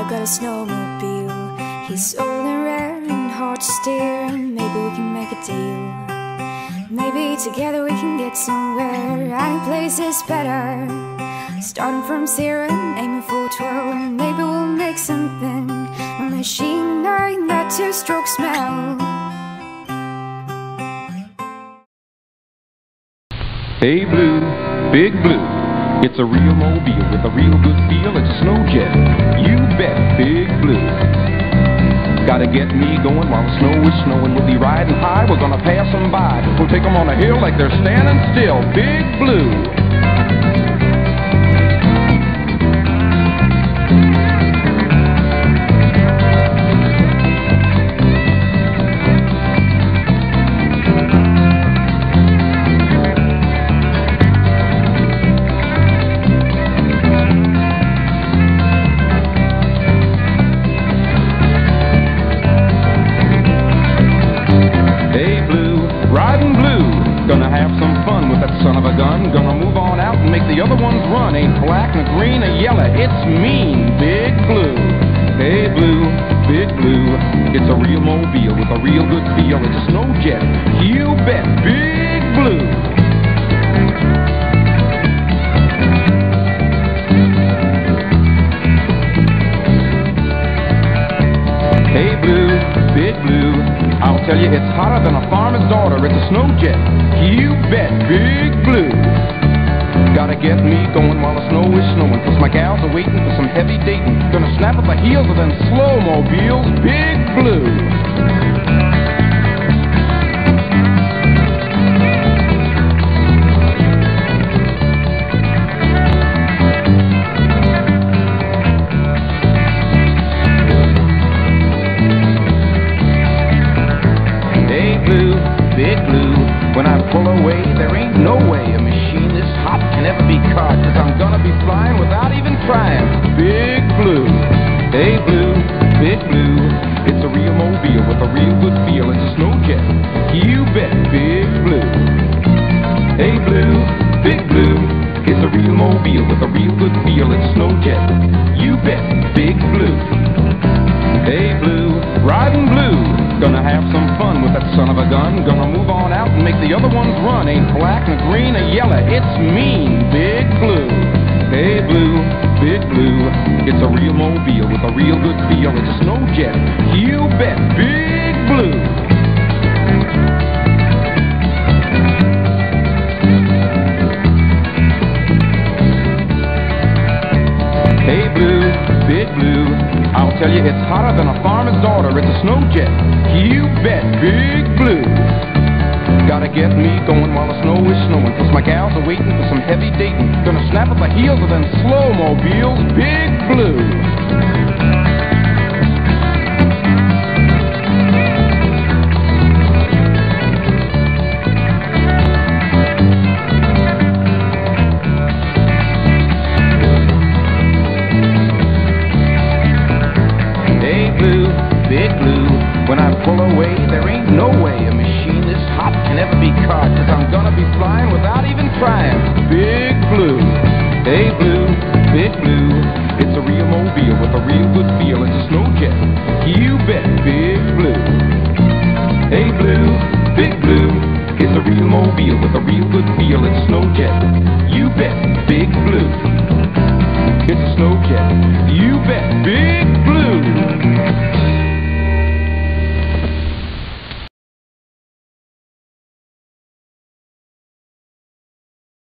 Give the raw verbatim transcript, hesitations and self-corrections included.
I've got a snowmobile. He's old and rare and hard to steer. Maybe we can make a deal. Maybe together we can get somewhere. Any place is better. Starting from zero and aiming for twelve. Maybe we'll make something. A machine knowing that two-stroke smell. Hey Blue, Big Blue, it's a real mobile with a real good feel. It's a snow jet, you bet, Big Blue. Gotta get me going while the snow is snowing. We'll be riding high, we're gonna pass them by. We'll take them on a hill like they're standing still. Big Blue. Riding blue, gonna have some fun with that son of a gun. Gonna move on out and make the other ones run. Ain't black, nor green, or yellow, it's mean, Big Blue. Hey Blue, Big Blue, it's a real mobile with a real good feel. It's a snow jet, you bet, Big Blue. Hey Blue, Big Blue, I'll tell you it's hotter than a farmer's daughter. It's a snow jet, you bet, Big Blue. Gotta get me going while the snow is snowing, 'cause my gals are waiting for some heavy dating. Gonna snap at the heels of them slow mobiles, Big Blue. Big Blue, when I pull away, there ain't no way a machine this hot can ever be caught, 'cause I'm gonna be flying without even trying. Big Blue. Hey Blue, Big Blue, it's a real mobile with a real good feel. It's a snow jet, you bet, Big Blue. Hey Blue, Big Blue, it's a real mobile with a real good feel. It's a snow jet, you bet, Big Blue. Hey Blue, riding blue, gonna have some fun with that son of a gun. Gonna move on out and make the other ones run. Ain't black, nor green, or yellow, it's mean, Big Blue. Hey Blue, Big Blue, it's a real mobile with a real good feel. It's a snow jet, you bet, Big Blue. Hey Blue, Big Blue, I'll tell you it's hotter than a farmer's daughter. It's a snow jet, you bet, Big Blue. Gotta get me going while the snow is snowing, 'cause my gals are waiting for some heavy dating. Gonna snap at the heels of them slow mobiles, Big Blue. Big Blue, when I pull away, there ain't no way a machine this hot can ever be caught, 'cause I'm gonna be flying without even trying. Big Blue. Hey Blue, Big Blue, it's a real mobile with a real good feel. It's a snow jet, you bet, Big Blue. Hey Blue, Big Blue, it's a real mobile with a real good feel. It's